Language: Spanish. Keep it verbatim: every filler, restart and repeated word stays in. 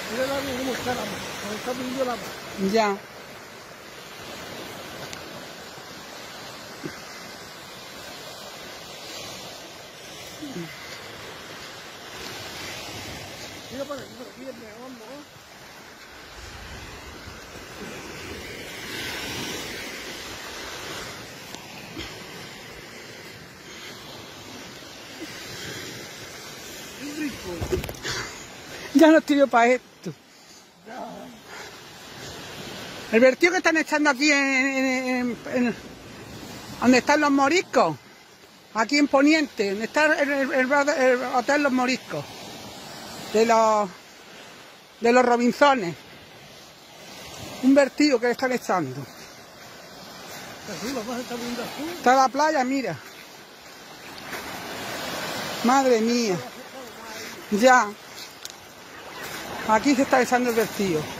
Mira el agua cómo está la mar, cómo está poniendo la mar. Ya. Mira por aquí, por aquí, el neón, ¿no? Un rico. Ya no estoy yo para esto. El vertido que están echando aquí en, en, en, en donde están los moriscos, aquí en Poniente, donde está el, el, el, el hotel Los Moriscos, de los de los Robinsones. Un vertido que le están echando. Azul, la más está viendo azul. Está la playa, mira. Madre mía. Ya. Aquí se está echando el vertido.